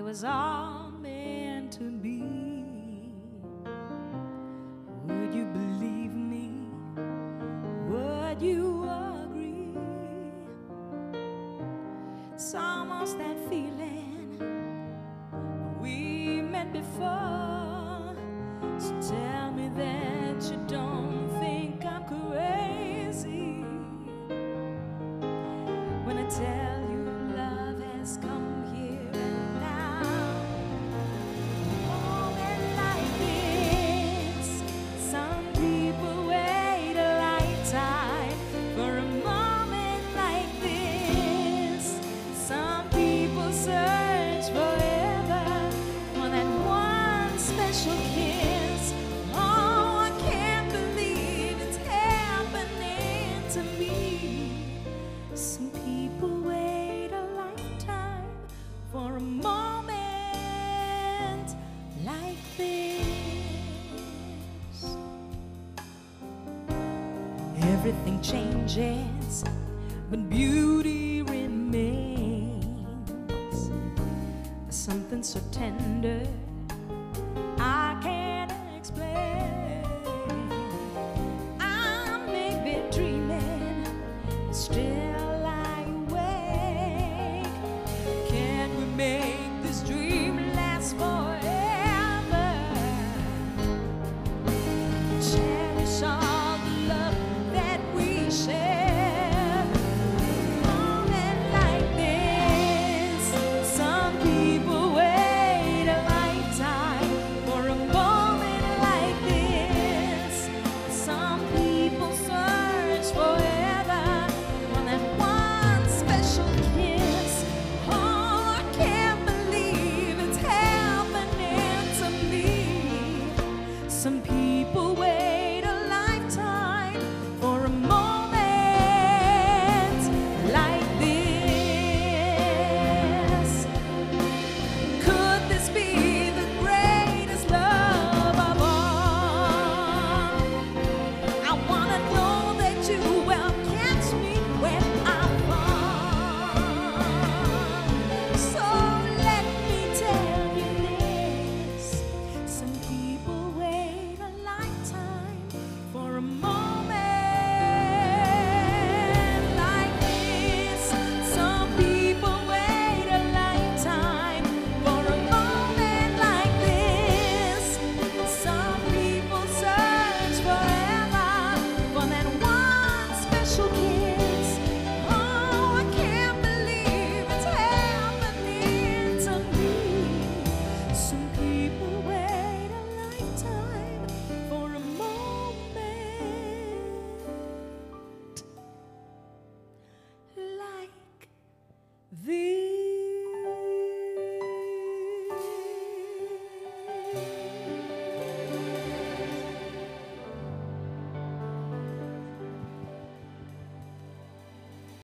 was all meant to be. Would you believe me? Would you agree? It's almost that feeling we met before. So tell me that you don't think I'm crazy when I tell you love has come here and now. Moment like this, some people wait a lifetime for a moment like this. Some people search forever for that one special kiss. Oh, I can't believe it's happening to me. Some people wait a lifetime for a moment like this. Everything changes, but beauty remains. Something so tender I can't explain. I may be dreaming, but still lie awake. Can we make this dream last forever? Cherish all the love that we share. Moment like this, some people wait a lifetime for a moment like this. Some people search forever for that one special kiss. Oh, I can't believe it's happening to me. Some people